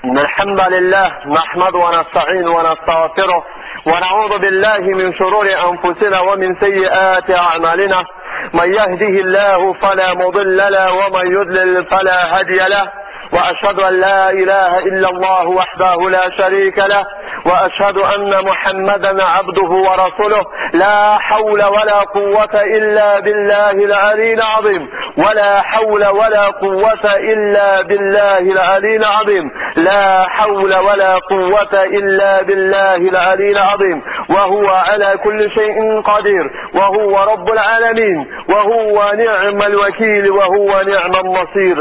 إن الحمد لله نحمد ونستعين ونستغفره ونعوذ بالله من شرور أنفسنا ومن سيئات أعمالنا. من يهده الله فلا مضل له ومن يضلل فلا هادي له. وأشهد أن لا إله إلا الله وحده لا شريك له وأشهد أن محمدا عبده ورسوله. لا حول ولا قوة إلا بالله العلي العظيم. ولا حول ولا قوة إلا بالله العلي العظيم. لا حول ولا قوة إلا بالله العلي العظيم. وهو على كل شيء قدير وهو رب العالمين وهو نعم الوكيل وهو نعم النصير.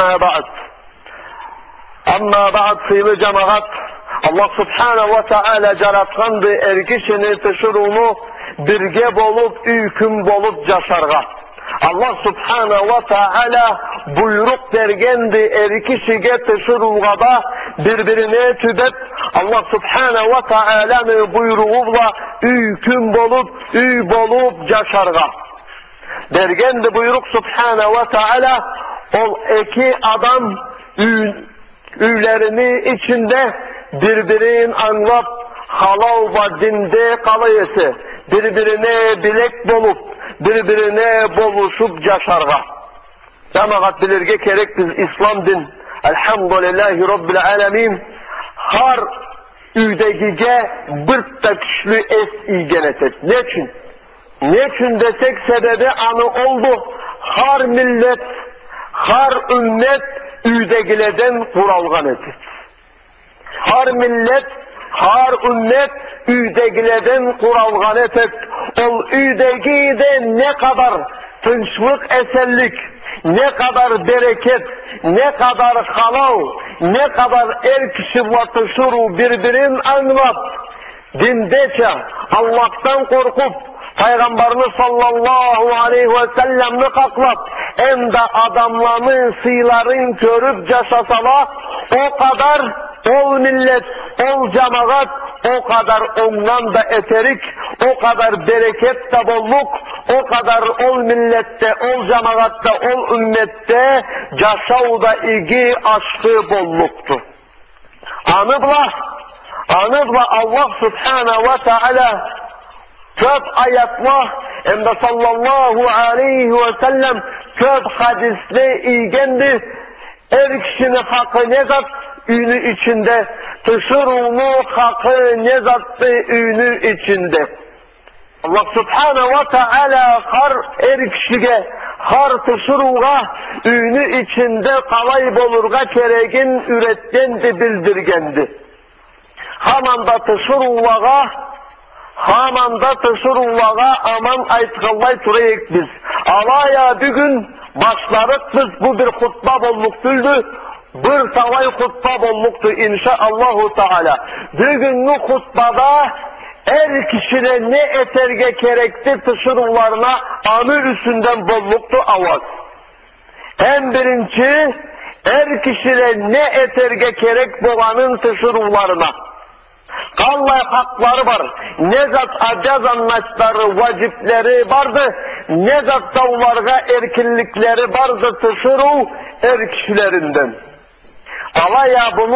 Amma ba'd sayılı cemaat, Allah subhanahu ve ta'ala jaratgandy erkişini tışırunu birge bolup, üyküm bolup yaşarga. Allah subhanahu ve ta'ala buyruk bergendi erkişige tışırulgada birbirine tübet. Allah subhanahu ve ta'ala'nın buyruğuyla üyküm bolup, üy bolup yaşarga. Bergendi buyruk subhanahu ve ta'ala, ol iki adam üylerini içinde birbirini anlap halal ve dinde kalayesi, birbirine bilek bolup, birbirine boluşup yaşarga. Cemaat bilirge kerek biz İslam din, elhamdülillahi Rabbil alemin, har üydegige bir da güçlü es genetet. Neçin? Neçin desek sebebi anı oldu. Har millet, har ümmet, üydegileden kuralgan etir. Har millet, har ümmet üydegileden kuralgan etir. Ol üydegide ne kadar tınçlık, esenlik, ne kadar bereket, ne kadar halal, ne kadar kişi vatışuru birbirin anlap, dindeçe Allah'tan korkup, Peygamberimiz sallallahu aleyhi ve sellem'ni kaklap, hem de adamların, sıyların körüp yaşasalar, o kadar ol millet, ol cemaat, o kadar ondan da eterik, o kadar bereket de bolluk, o kadar ol millette, ol cemaatte, ol ümmette yaşavda igi aşkı bolluktu. Anıbla Allah subhanahu ve teala köp ayetler hem de sallallahu aleyhi ve sellem köp hadisle ilgendi. Her kişinin hakkı ne zat ünü içinde, tışırunu hakkı ne zattı ünü içinde. Allah subhanahu ve teala her kişiye, har tışıruğa ünü içinde kalay bolurga keregin üretkendi, bildirgendi. Hamanda tışıruğa aman aytgallay turayık biz. Alaya bugün başlarık biz bu bir hutba bolluk düldü. Bir tavay hutba bolluktu inşaallahu teala. Bugünkü hutbada her kişine ne eterge gerekti tışırılarına anı üstünden bolluktu avaz. En birinci her kişine ne eterge gerek boğanın tışırılarına. Kallay hakları var. Ne zat acaz anlaşları, vacipleri vardı. Ne zat davlarga erkinlikleri vardı tışırı er kişilerinden. Alaya bunu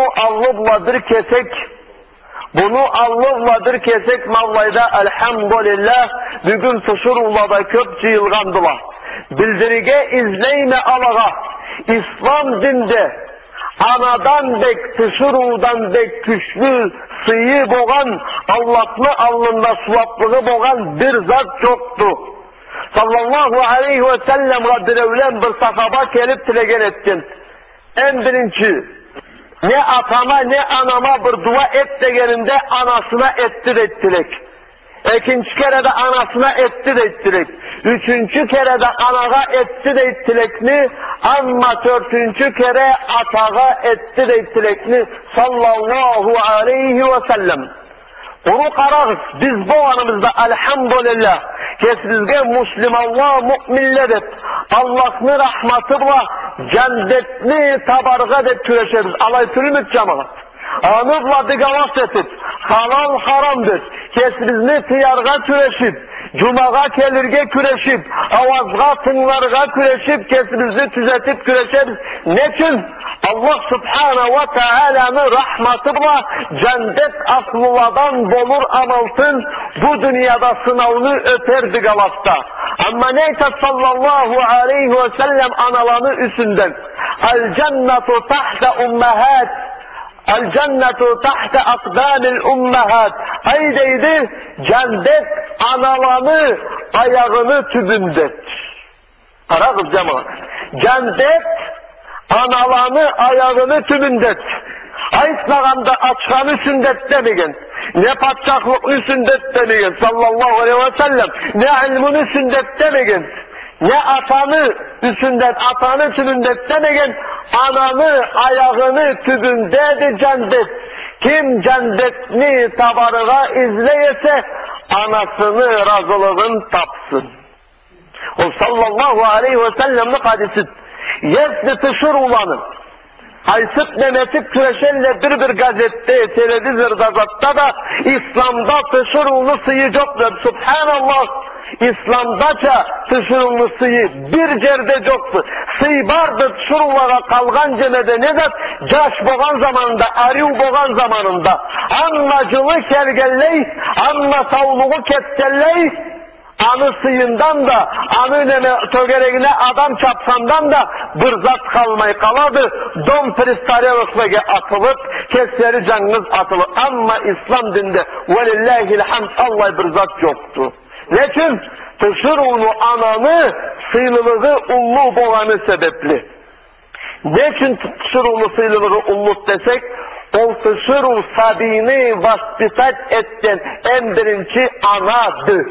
allıvladır kesek Mavlayda elhamdülillah bugün tışırıvlada köp cıyılgandılar. Bildirige izleyme alağa İslam dinde anadan bek tışırıvdan bek güçlü sıyı boğan Allah'lı alnında suaplığı boğan bir zat çoktu. Sallallahu aleyhi ve sellem raddirevlen bir sahaba kelip tilegen ettin. En birinci ne atama ne anama bir dua et degeninde anasına ettirek. İkinci kere de anasına ettirek. Üçüncü kere de anağa ettirekni ama dördüncü kere atağa ettirekni sallallahu aleyhi ve sellem. Onu kararız. Biz bu anımızda elhamdülillah kesizge Müslümanlar müminler Allah'ın rahmetine cennetli tabarga de küreşeriz. Alay türümüt cemaat. Anıbla digavas etip, halal haramdır. Kesizini tiyarga küreşip, cumaga kelirge küreşip, avazga tınlarga küreşip, kesimizi tüzetip küreşeriz. Neçin? Allah Subhanahu ve Teala'nın rahmetiyla cennet aslılardan bolur amaltın, bu dünyada sınavını öterdi galakta. Ama neyse sallallahu aleyhi ve sellem analarını üstünden. El cennetu tahta ummahat, el cennetu tahta akdamil ummahat. Haydeydi, cennet analarını ayağını tübünde. Aragız cemaat. Cennet analarını ayağını tübündet. Ayıtlağında açkanı sünnet demegin. Ne patçaklık sünnet demegin sallallahu aleyhi ve sellem. Ne ilmini sünnet demegin. Ne atanı sünnet, atanı sünnet demegin. Ananı ayağını tübündedi cennet. Kim cennetini tabarığa izleyese anasını razılığın tapsın. O sallallahu aleyhi ve sellem'lik hadisi. Yesli tışır ulanın. Aysıp Mehmet'ip küreşenle bir gazette, televizörda zatta da İslam'da tışırıllı sıyı yoktur. Subhanallah. İslam'daca tışırıllı sıyı bir cerde yoktur. Sıyı vardı tışırıllara kalgan cemede ne de caş boğan zamanında, ariu boğan zamanında. Anlacılı kergelley, anla savluğu keptelley, anı sıyından da, anı tögereğine adam çapsandan da bırzat kalmayı kaladı. Dom pristarelıklığa atılıp, kesleri canınız atılıp. Ama İslam dinde velillahilhamd Allah bırzat yoktu. Neçin? Tışır ulu ananı sıylılığı ullu boğanı sebepli. Neçin tışır ulu sıylılığı ullu desek? O tışır ulu sabini vasfitat etten en birinci anadır.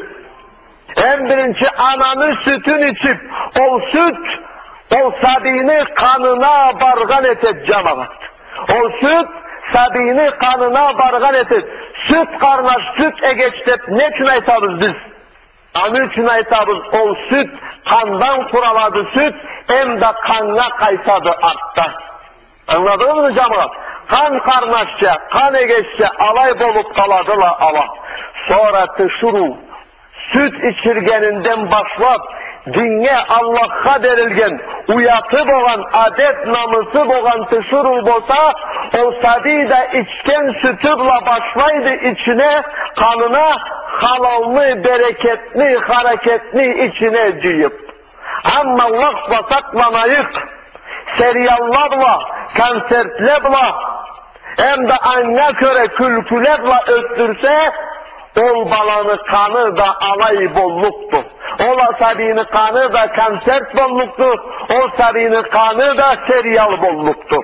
En birinci ananın sütünü içip, o süt, o sabini kanına bargan etet cemaat. O süt, sabini kanına bargan etet. Süt karnaş, süt egeçtep, ne için aytabız biz? Anı için aytabız, o süt, kandan kuraladı süt, hem de kanına kaysadı artta. Anladınız mı cemaat? Kan karnaşça, kan egeççe, alay bolup kaladılar Allah. Sonra tışuru, süt içirgeninden başlap, dinge Allah'a verilgen, uyatı boğan, adet namusu boğan tışırul bolsa, o sabi de içken sütübla başlaydı içine, kanına halallı, bereketli, hareketli içine cıyıp. Ama lafla saklanayık, seriyallarla, konsertlerle, hem de anne köre külkülerle öttürse, ol balanı kanı da alay bolluktu. Ol sabini kanı da konsert bolluktu. O sabini kanı da seriyal bolluktu.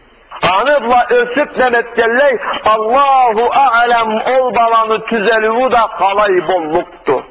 Anıbla ösüp demettelley Allahu alem ol balanı tüzelüğü da kalay bolluktu.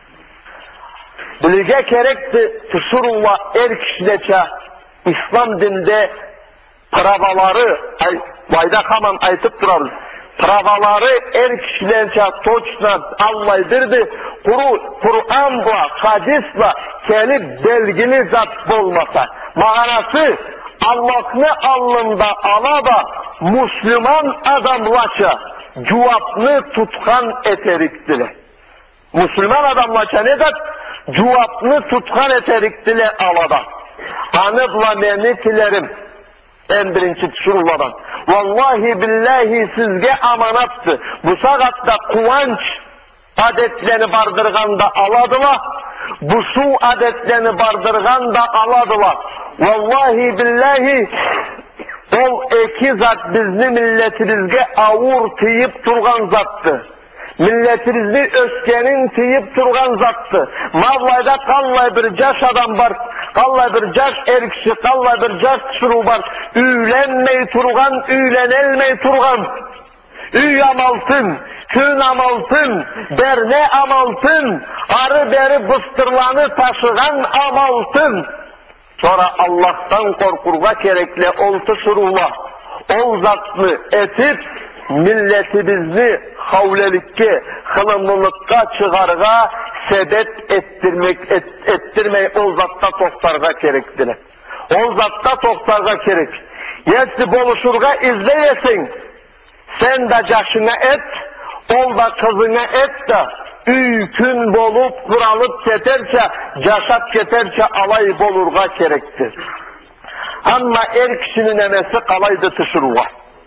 Bilge gerekti tüsurullah er kişileçe İslam dinde pravaları vayda kaman aytıp durarız. Pravaları er kişilerce toçla Allah'dırdı. Kur'an'la, hadisle kelip belgili zat bolmasa. Manası Allah'ını alnında ala da Müslüman adamlaça cuvapını tutkan eterikdile. Müslüman adamlaça ne de cuvapını tutkan eterikdile alada. Anıbla memletilerim en birinci tuşuruladan. Vallahi billahi sizge amanattı. Bu saatte kuvanç adetlerini bardırgan da aladılar. Bu su adetlerini bardırgan da aladılar. Vallahi billahi ol iki zat bizni milletimizge avur tiyip durgan zattı. Milletimizni öskenin tiyip durgan zattı. Mavlayda kallay bir caş adam var. Kallay bir caş erkişi, kallay bir caş şuru var. Üylenmey turgan, üylenelmey turgan. Üy amaltın, kün amaltın, berne amaltın, arı beri bıstırlanı taşıgan amaltın. Sonra Allah'tan korkurga gerekli oltu şurullah. Ol zatlı etip, milletimizni havlelikke, hılımlılıkka çıkarga, sebep ettirmeyi o zatta toktarga gerektiler. O zatta toktarga gerek. Yesi boluşurga izleyesin. Sen de caşına et, ol da kızına et de, üykün bolup, kuralıp keterse, caşap keterse alay bolurga gerektir. Ama er kişinin emesi kalaydı tışırığa.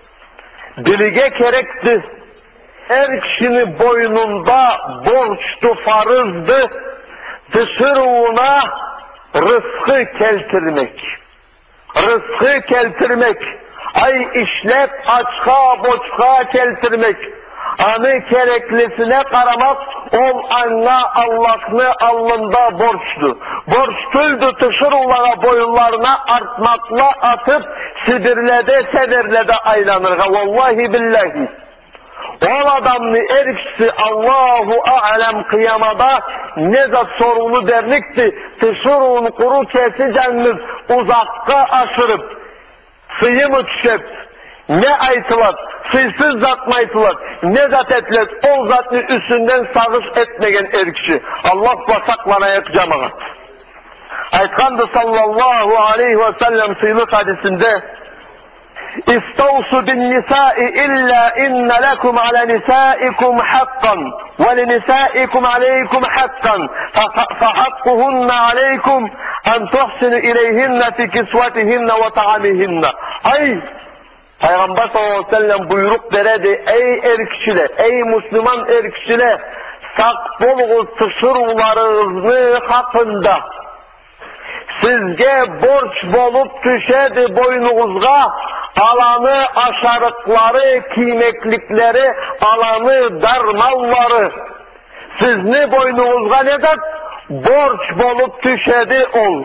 Bilge gerekti. Er kişinin boynunda borçtu, farzdı. Tışırığına rızkı keltirmek. Rızkı keltirmek. Ay işlep açka boçka keltirmek. Anı gereklisine karamak, ol anna Allah'ını alnında borçlu. Borçluydu tışırılara boyunlarına artmakla atıp sidirlede sedirlede aylanırga. Vallahi billahi. O adamlı erkisi Allahu alem kıyamada ne zat sorunu derlikti. Tışırın kuru kesiceniz uzakka aşırıp sıyı mı düşep ne aytılar, sıysız zat mı aytılar, ne zat ettiler, o zatın üstünden sağış etmegen erkişi. Allah basaklanayık cemaat. Aytkandı sallallahu aleyhi ve sellem sıylık hadisinde İstavsu bin nisai illa inne lekum ala nisaikum hakkan ve li nisaikum aleykum hakkan fa hakkuhunne aleykum en tuhsinu ileyhinne fi kisvetihinne ve ta'amihinne. Ay! Peygamber sallallahu aleyhi ve sellem buyruk veredi, ey erkişile, ey Müslüman erkişile, sak bolğuz tışırlarınızı hakkında. Sizge borç bolup düşedi boynunuzga, alanı aşarıkları, kiymeklikleri, alanı darmalları. Sizni boynunuzga nedir? Borç bolup düşedi ol.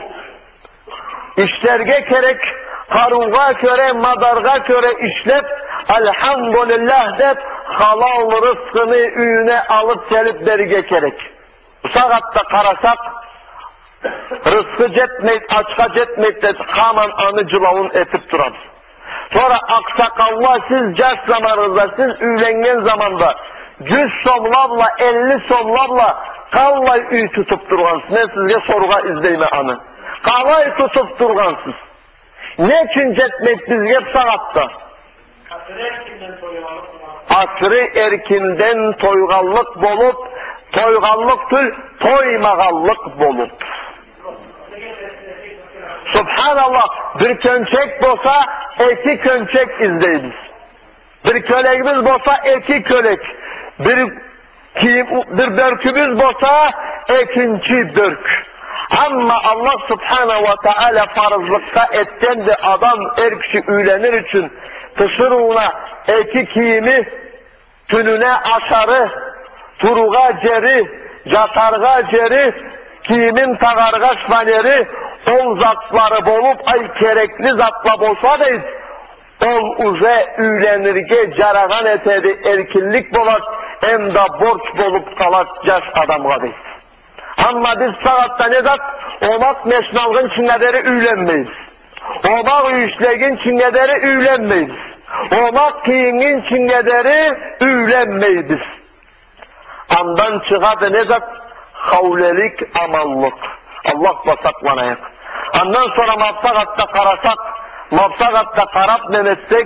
İşlerge gerek, karuğa göre, madarga göre işlep, elhamdülillah dep, halal rızkını üyüne alıp gelip berge gerek. Bu saatte karasak, rızkı cetmeyip, açka cetmeyip de hemen anıcılavun etip duran. Sonra aksakallah siz yaş zamanınızda, siz üylengen zamanda 100 somlarla, 50 somlarla kallay üy tutup durgansız. Ne sizge soruğa izleyme anı. Kalay tutup durgansız. Ne için cetmeyip bizge saatta? Asrı erkinden toygallık bolup, toygallık tül, toymagallık bolup. Subhanallah, bir könçek bolsa, iki könçek izleyiniz. Bir köleğimiz bolsa, iki kölek. Bir dörkümüz bolsa, ikinci dörk. Ama Allah subhanahu ve teala farzlıkta etten de adam erkişi üylenir için tışırığına iki kiyimi, tününe aşarı, turuğa ceri, catarga ceri, kiyimin tagarga şvaneri, ol zatları bolup ay gerekli zatla bolsa değil, ol uze üylenirge caragan etedi erkinlik bolat, hem da borç bolup kalat yaş adamga değil. Ama biz saatte ne zat? Omak meşnalgın çingederi üylenmeyiz. Omak işlegin çingederi üylenmeyiz. Omak kiyingin çingederi üylenmeyiz. Andan çıkadı ne zat? Havlelik, amallık. Allah basaklanayık. Ondan sonra mafsakatta karasak, mafsakatta karap memetsek,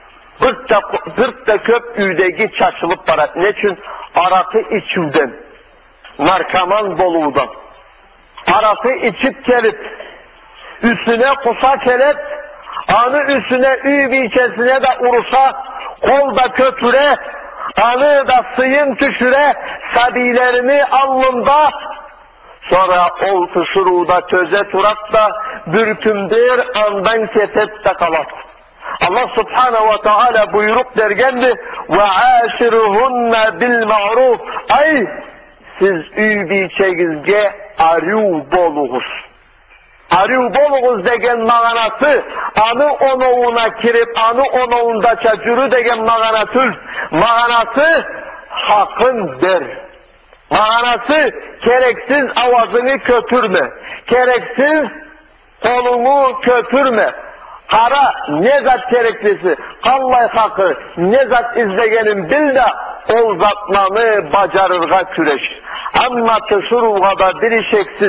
gırt da köp üydegi çaşılıp parat. Ne için? Arakı içimden, narkoman boluğudan. Arakı içip gelip, üstüne kusa kelep, anı üstüne üy biçesine de urusa, kol da kötüre, anı da sıyın tüşüre, sabilerini alnında, sonra ol tışırıda töze turak da, bürkümdür andan ketep de kalat. Allah subhanahu ve teala buyruk dergendi, وَعَاشِرُهُنَّ بِالْمَعْرُوفِ. Ay! Siz üy biçegizge aryu boluğuz. Aryu boluğuz degen mağanası, anı onoğuna kirip, anı onoğunda çacürü degen mağanası, mağanası hakkın der. Mağanası gereksiz avazını kötürme, gereksiz kolunu kötürme. Kara ne zat gereklisi, kallay hakkı ne zat izlegenin bil de ol zatmanı bacarırga küreş. Ama tışırıvada bir işeksiz,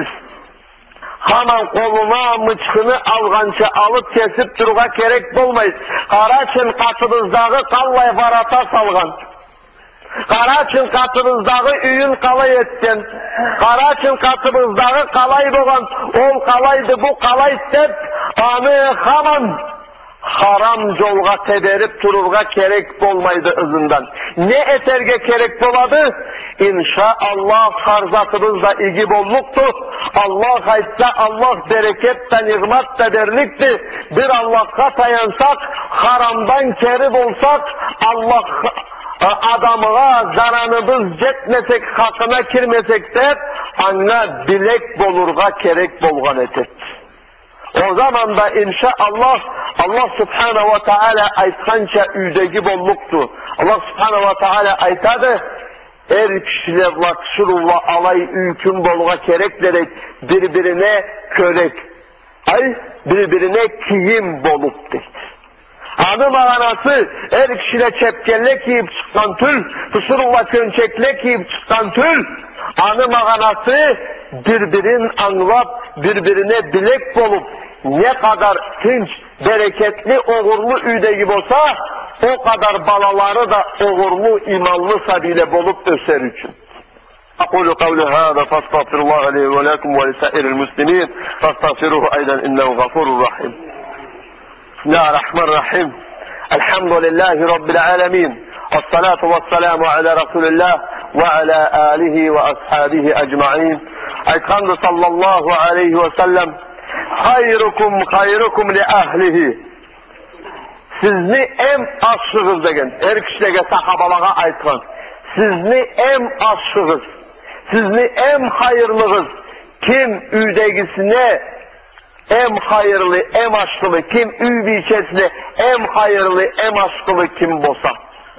hemen koluna mıçkını algança alıp kesip durga gerek bolmayız. Karaçın katınızdağı kallay varata salgan. Karaçın katınızdağı üyün kalay etken. Karaçın katınızdağı kalay boğan. Ol kalaydı bu kalay step. Anı haman haram yolga teberip tururga kerek bolmaydı özünden. Ne eterge kerek boladı? İnşaallah farzatımız da igi bolluktu. Allah aytsa Allah bereket da nimet da derlikti. Bir Allah'a tayansak, haramdan keri bolsak, Allah adamığa zaranımız jetmesek, hakkına kirmesek de anna bilek bolurga kerek bolgan etek. O zaman da inşallah Allah subhanahu ve teala aytkança üydegi bolluktu. Allah subhanahu ve teala aytadı, er kişiler vakşurullah alay ülkün bolga kerek derek birbirine körek, birbirine kiyim bolup deydi. Adı manası er kişiyle çepkelle kiyip çıkan tül, fısırullah könçekle kiyip çıkan tül, anı manası birbirin anlap, birbirine bilek bolup, ne kadar tinç, bereketli, uğurlu üyde gibi olsa, o kadar balaları da uğurlu, imanlı sabile bolup öser için. أقول قولي هذا فاستغفر الله لي ولكم ولسائر المسلمين فاستغفروه أيضا إنه غفور رحيم. بسم الله الرحمن الرحيم. الحمد لله رب العالمين والصلاة والسلام على رسول الله وعلى آله وأصحابه أجمعين. أيضا صلى الله عليه وسلم hayrukum li ahlihi. Sizni en aşığız degen, her kişiye sahabalara aytkan. Sizni en aşığız, sizni en hayırlığız. Kim üydegisine en hayırlı, en aşkılı, kim üy biçesine en hayırlı, en aşkılı kim bosa.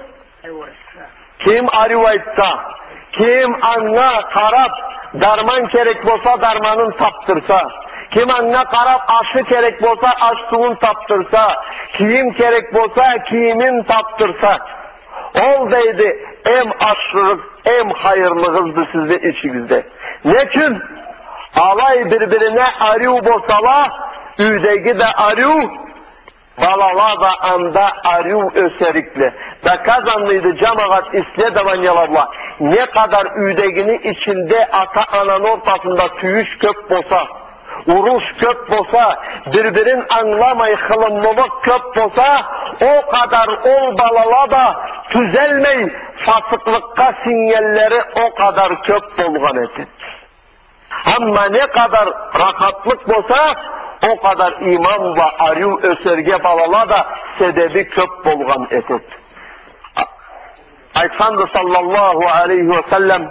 Kim arivaytsa, kim anna karab, darman kerek bosa darmanın taptırsa, kim anna karab aşı kerek bolsa aşsının taptırsa, kiyim kerek bolsa kiyimin taptırsa, ol deydi em aşırız, em hayırlığızdı sizde içinizde. Neçün? Alay birbirine aryu bolsala, üydegi de aryu, balala da anda aryu öserikle. Da kazanlıydı cemaat isle davanyalarla. Ne kadar üydegini içinde ata ananın ortasında tüyüş kök bolsa, uruş köp bolsa, birbirin anlamay hılımlılık köp bolsa, o kadar ol balala da tüzelmey, fasıklıkka sinyalleri o kadar köp bolgan etin. Ama ne kadar rakatlık bolsa, o kadar imanla aryu öserge balala da sebebi köp bolgan etin. Aytsandı sallallahu aleyhi ve sellem,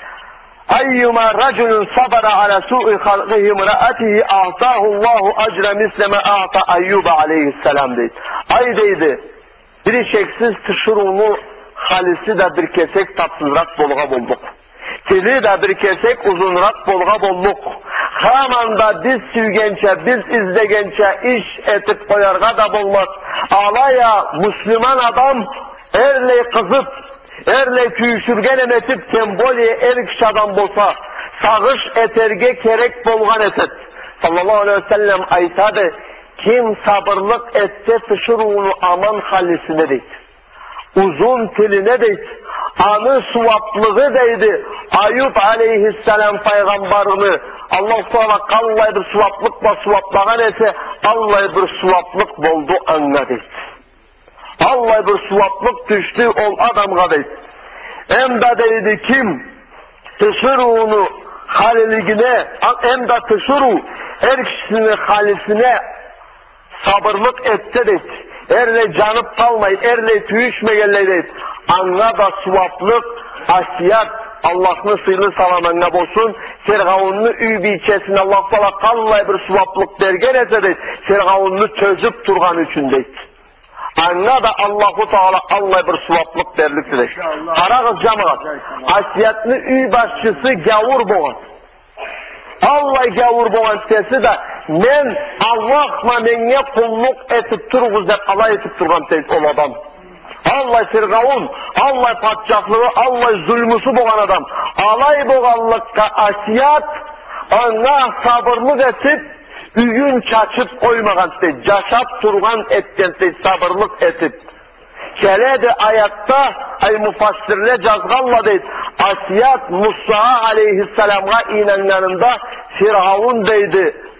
أيما رجل صبر على سوء خلقه امرأته أعطاه الله أجر مثل ما أعطى أيوب عليه السلام deydi. Ay deydi, bir şeksiz tışırunu halisi de bir kesek tatsızrak bolga bolduk. Tili de bir kesek uzunrak bolga bolduk. Hamanda biz süygençe, biz izlegençe iş etip koyarga da bolmaz. Alaya Müslüman adam erle kızıp, erle küyüşürgen emetip semboliye erik şadan bolsa, sağış eterge kerek bolgan etet. Sallallahu aleyhi ve sellem aytadı, kim sabırlık etse tışırunu aman halisine deydi. Uzun tiline deydi. Anı suvaplığı deydi. Ayub aleyhisselam peygamberini Allah sonra kallay bir suvaplıkla suvaplagan etse, allay bir suvaplık boldu anla deydi. Allah bir suvaplık düştü ol adamga deydi. Hem de deydi kim tışırunu haliligine, hem de tışıru her kişinin halisine sabırlık etse deydi. Erle canıp kalmayın, erle tüyüşmeyelle deydi. Anla da suvaplık, asiyat, Allah'ın sıylı salamanına bolsun, Sergavunlu üy biçesine Allah falan kallay bir suvaplık dergen etse deydi. Sergavunlu çözüp durgan üçün deydi. Anla da Allahu Teala Allah bir suvaplık derliktir. Karağız cemaat, asiyatlı üy başçısı gavur boğaz. Allah gavur boğaz sesi de men Allah'la menge kulluk etip turğuz dep alay etip turgan teyit ol adam. Allah sirgavun, Allah patçaklığı, Allah zulmüsü boğan adam. Alay boğanlıkka asiyat, ona sabırlık etip, üyün çaçıp koymagan deyit, caşap turgan etken deyit, sabırlık etip. Keledi ayatta, ay mufassirle cazgalla deyit, asiyat Musa aleyhisselam'a inanlarında Firavun deydi.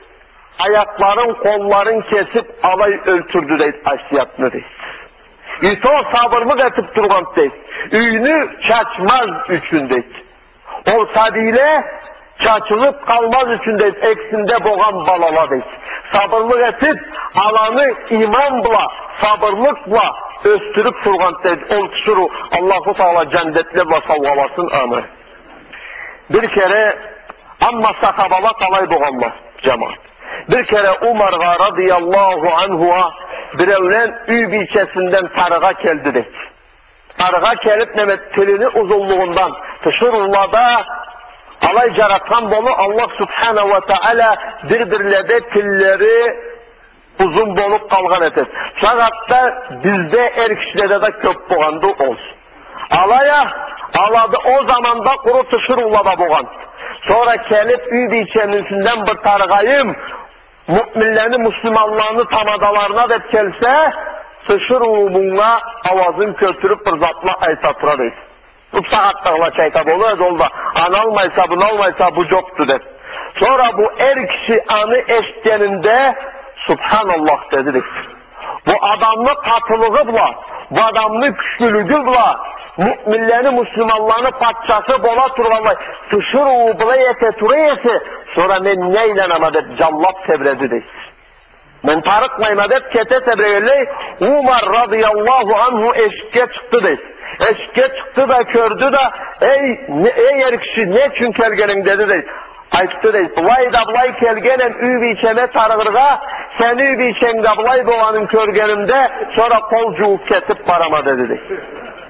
ayakların, kolların kesip alay öldürdü deyip aşiyatını deyip. İşte o sabırlık etip durgan deyip. Üyünü çaçmaz üçün deyip. Olsa bile çaçılıp kalmaz üçün deyip. Eksinde boğan balala deyip. Sabırlık etip alanı imanla, sabırlıkla östürüp durgan deyip. Ol kişuru Allah-u Teala cennetlerle savvalasın amin. Bir kere amma sahabalar kalay boğanlar cemaat. Bir kere Umar'a radıyallahu anhu'a birevlen üy bilçesinden tarığa keldi deyip. Tarığa kelip nemet tilini uzunluğundan tışırulada alay caratkan bolu Allah subhanahu ve teala birbirlerde tilleri uzun bolup kalgan eter. Şagatta bizde kişilerde de köp boğandı olsun. Alaya aladı o zamanda kuru tışırulada boğan. Sonra kelip üy bilçemisinden bir tarıgayım müminlerini, Müslümanlarını tamadalarına da gelse sıçır uğumuna avazın kötürüp bir zatla aytatıra deyip. Bu saattağla çaytab olur olda analmaysa bunalmaysa bu yoktu der. Sonra bu kişi anı eşkeninde Subhanallah dedi deyip. Bu adamlı katılığıbla, bu adamlı güçlülüğübla müminlerini, Müslümanlarını patçası bola turvalı sıçır uğumuna yetetureyesi sonra men neyle amadet callap tebredi deyip. Men tarık maymadet kete tebreyeley Umar radıyallahu anhu eşke çıktı deyip. Eşke çıktı da kördü da ey kişi ne için kelgenin dedi deyip. Ayıptı deyip. Vay da blay kelgenen üy içeme tarığırga sen üy içen da blay boğanın körgenimde sonra kol cuğup kesip parama dedi deyip.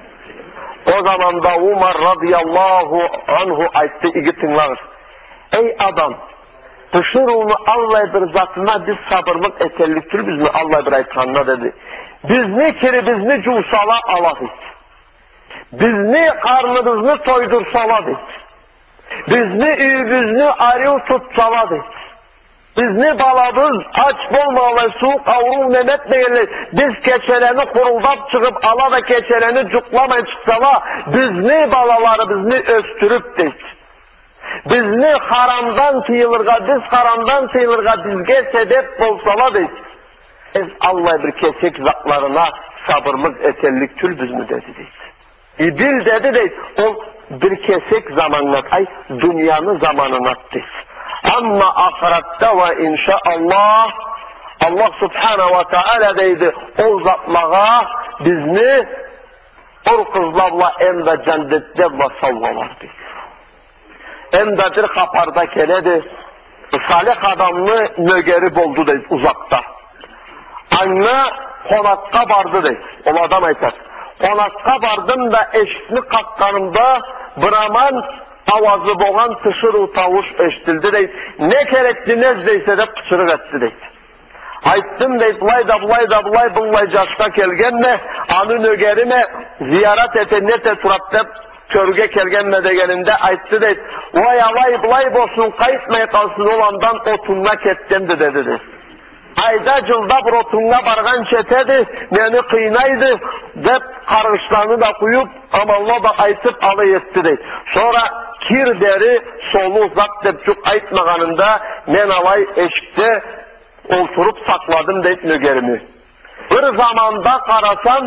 O zaman da Umar radıyallahu anhu ayıptı iki tınlar. Ey adam, dışırığını Allah'ı bir zatına biz sabırlık etelliktir biz mi Allah'ı bir ayıtkanına dedi. Biz ne kere biz ne cuğsala aladık. Biz ne karnımızını toydursaladık. Biz ne üyümüzünü arıyor tutsaladık. Biz ne balabız aç bolmalı soğuk avrul Mehmet Bey'le biz keçeleni kuruldap çıkıp ala da keçeleni cuklamayın çıksala biz ne balaları biz ne östürüp deyik. Biz ne haramdan tıyılırga, biz haramdan tıyılırga bizge sebep bolsala deyik. Ez Allah bir kesik zatlarına sabırlık etellik tül biz mi dedi deyik. Bil dedi deyik, o bir kesik zamanla, dünyanın zamanına deyik. Ama ahirette ve inşaallah Allah subhanahu ve teala deydi o zatlığa bizni o kızlarla hem de cennette ve savvalardı. Hem de bir kaparda keledi salih adamlı nögeri boldu deydi uzakta. Anne konakka vardı deydi. O adam aytar. Konakka vardım da eşitli kakkanımda Brahman avazı boğan tışır tavuş eşitildi deyip ne gerekti nezdeyse de pıçırık etti deyip. Ayttım deyip bulay caşka kelgenne anı nögerime ziyaret etennete turap körge kelgenme degeninde ayttı deyip vay bosun kayıtmaya kalsın olandan otunla kettendi dedi deyip. Ayda cılda bir otunla bargan çetedi, meni kıynaydı, dep karışlarını da kuyup amallah da aytıp alıyetti deyip. Sonra kir deri solu uzak depçuk aytmaganında men alay eşikte oturup sakladım deyip nögerimi. Bir zamanda karasam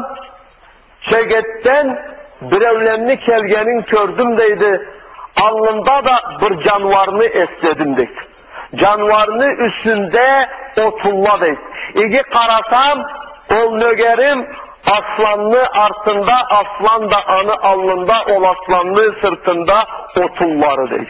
çegetten birevlenli kelgenin kördüm deydi. Alnında da bir canvarını esledim deyip. Canvarını üstünde otulla deyip. İki karasam ol nögerim aslanlı artında, aslan da anı alnında, ol aslanlı sırtında otulları deyip.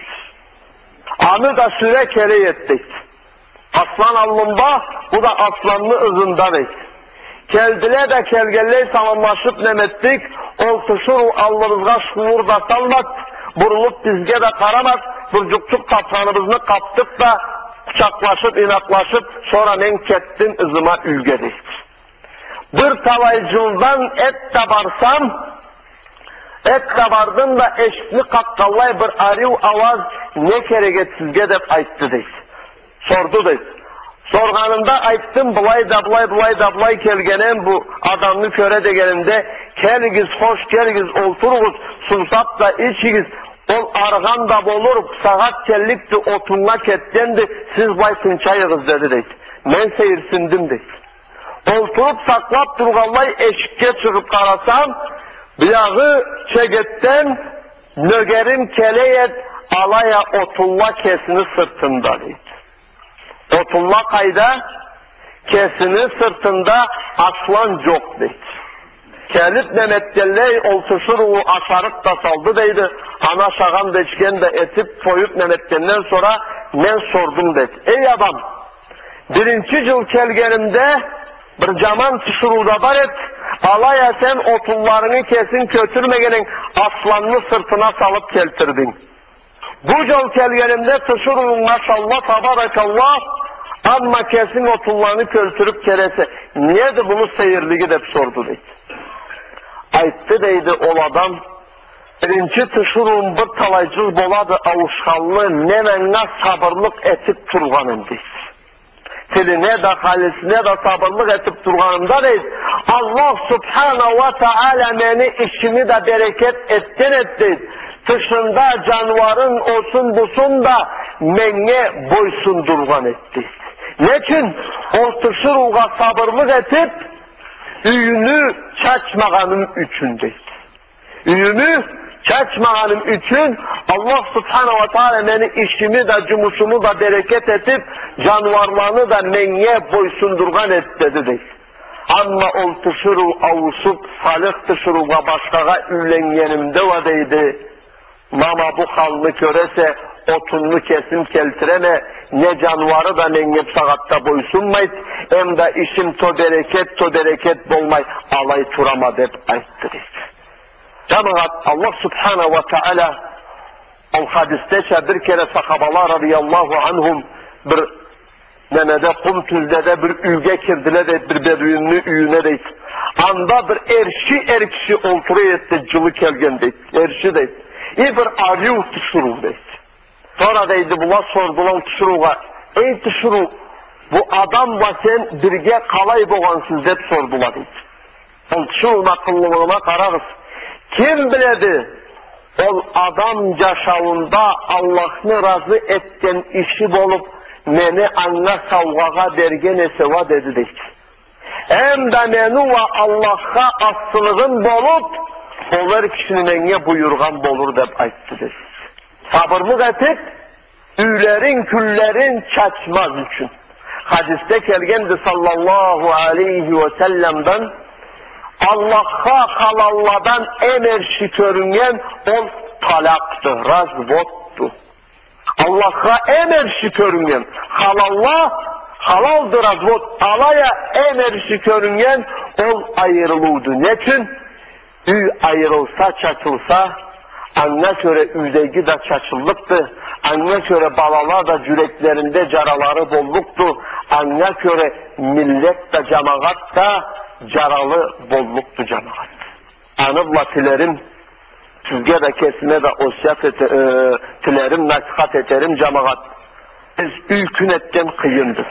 Anı da süre kere ettik. Aslan alnında, bu da aslanlı ızında deyip. Keldile de kelgelle tamamlaşıp nemettik, ol tuşur allırızga şuur da salmak, burulup bizge de karamak, burcukçuk tatranımızını kaptık da kucaklaşıp, inatlaşıp, sonra men kettim ızıma ülgedik. Bir talaycıldan et de barsam, et de bardım da eşitli kakkallay bir arıv avaz ne kereget sizge de ayttı deyip. Sordu deyip. Sorganında ayttım bulay kelgenem bu adamlı köre degenimde kelgiz hoş kelgiz olturuguz sunsap da içigiz ol argan da bolurup saat kellikti otunla kettendi, siz bay tınçayığız dedi deydi. Men seyirsindim deydi. Olturup saklap durgallay eşikке çıkıp karasam, biyağı çegetten nögerim keleyet alaya otulla kesini sırtında deydi. Otulla kayda kesini sırtında aslan çok deydi. Kelip Mehmet Gelley oltuşuru aşarıp da saldı deydi. Ana şağam beçken de etip koyup Mehmet'ten sonra men sordum dedi. Ey adam, birinci yıl kelgenimde bir caman tuşuruda var et, alaya sen otullarını kesin kötürmegenin aslanını sırtına salıp keltirdin. Bu yıl kelgenimde tuşurun maşallah tabarakallah, amma kesin otullarını kötürüp kerese. Niye de bunu seyirligi de sordu deydi. Ayttı deydi ol adam, birinci tuşurun bir talaycız boladı avuşkanlı nemenine sabırlık etip turganım deydi. Tiline de halisine de sabırlık etip durganımda deydi. Allah subhanahu ve teala meni işimi de bereket ettin etti. Dışında canvarın olsun busun da menge boysundurgan etti. Neçin? O tuşuruğa sabırlık etip üyünü çaçmağanın üçündeydi. Üyümü çaçmağanın üçün Allah subhanahu ve teala beni işimi de cumuşumu da bereket etip canvarlarını da menge boysundurgan et dedi deydi. Amma ol tışırı avusup salih tışırıga başkaga ülengenimde va deydi. Mama bu halını körese otunlu kesim keltireme, ne canvarı da mengep sagatta boysunmayt, hem de işim to bereket bolmay, alay turama dep ayttı deydi. Cemaat Allah subhanahu ve teala o hadisteçe bir kere sahabalar radıyallahu anhum bir nemede kum tüzdede bir üyge kirdiler de bir beduinli üyüne deydi. Anda bir erkişi olturuyor etti cılı kelgen deydi. Erşi deydi. Bir arı tuşuru deydi. Sonra deydi buna sordular tuşuruğa. Ey tuşuru bu adamla sen birge kalay boğansız deyip sordular deydi. O tuşurun akıllılığına kararız. Kim biledi? O adam yaşavunda Allah'ını razı etten işi bolup meni anna savgaga bergen eseva dedi deydi. Hem de meni ve Allah'a aslılığın bolup onlar kişinin enge buyurgan bolur dep ayttı dedi. Sabırlık etip üylerin küllerin çaçmaz üçün. Hadiste kelgendi sallallahu aleyhi ve sellem'den Allah'a halalladan emerşi körüngen ol talaktı, razvottu. Allah'a emerşi körüngen halallah halaldır razvot. Alaya emerşi körüngen ol ayrılıdı. Neçin? Üy ayrılsa çaçılsa anna göre üzdegi de çaçıllıktı. Anna göre balalar da yüreklerinde caraları bolluktu. Anna göre millet de cemaat da caralı bolluktu cemaat. Anıbla tilerim, sizge de kesime de osyat tilerim, nasihat ederim cemaat. Biz ülkünetten kıyındı.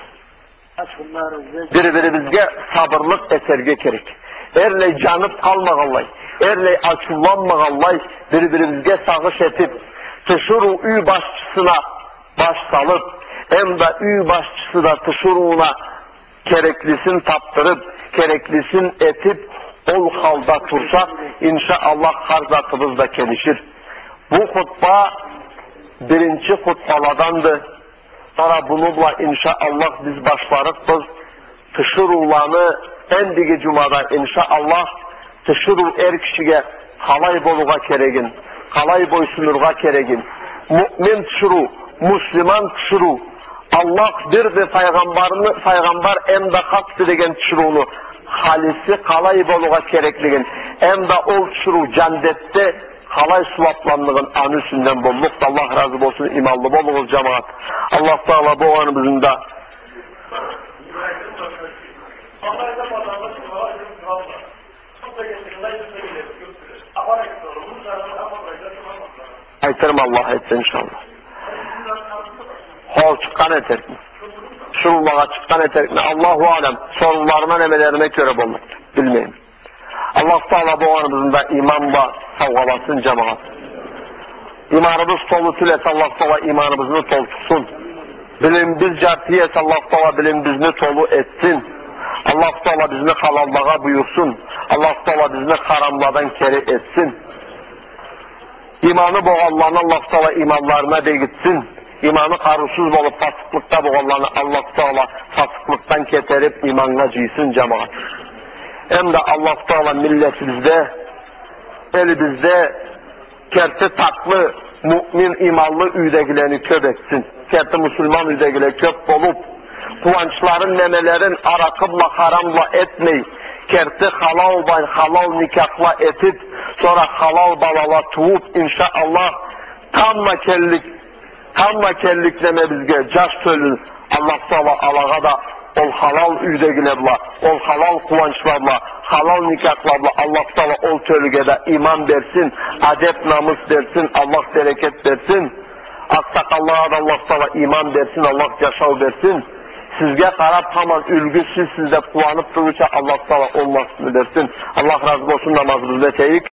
Birbirimizge sabırlık eserge gerek. Erley canıp kalmağallay, erley açullanmağallay, birbirimizge sağış etip, tışuru üy başçısına baş salıp, hem de üy başçısı da tışuruğuna kereklisin taptırıp, kereklisin etip, ol halda tursak, inşallah harzatımız da gelişir. Bu hutba birinci hutbaladandı. Sonra bununla inşallah biz başlarıkız. Tışuruğlanı en digi cumada inşallah tışuru er kişiye halay boluğa keregin, halay boysunurğa keregin. Mümin tışuru, Müslüman tışuru, Allah bir de paygambar hem de hak diligen tışuruğunu halisi halay boluğa kerekligin. Hem de ol tışuru cennette halay sulaplanlığın anüsünden bolluk. Allah razı olsun imanlı bolluğuz cemaat. Allah Teala bu anımızın da aytırım Allah etsin inşallah. Hol çıkan eterek mi? Şurullağa çıkan eterek mi? Allahu alem sorularına nemelerine göre bolur. Bilmeyin. Allah Teala bu anımızın da imanla savgalasın cemaat. İmanımız tolutül et Allah Teala imanımızı tolutsun. Bilim cartiye et Allah Teala bilimimizni tolu etsin. Allah Teala bizni halallığa buyursun. Allah Teala bizni haramlardan keri etsin. İmanı boğallarını Allah Teala imanlarına değitsin. İmanı karusuz olup fasıklıkta boğallarını Allah Teala fasıklıktan keterip imanına ciysin cemaat. Hem de Allah Teala milletimizde, elimizde kerti taklı, mümin imanlı üydegilerini köp etsin. Kerti Müslüman üydegileri köp olup, kuvançların, memelerin arakımla, haramla etmeyi, kerti halal nikahla etip, sonra halal balala tuğup inşallah tamma kellikleme bizge caş sölün Allah Teala alağa da ol halal üydegilerle, ol halal kuvançlarla, halal nikahlarla Allah Teala ol tölgede iman versin, adep namus versin, Allah bereket versin. Aksakallığa da Allah Teala iman versin, Allah yaşav versin. Sizge karab hemen ülgüsüz sizde kullanıp durursa Allah Teala olmasını versin. Allah razı olsun namazımızda teyik.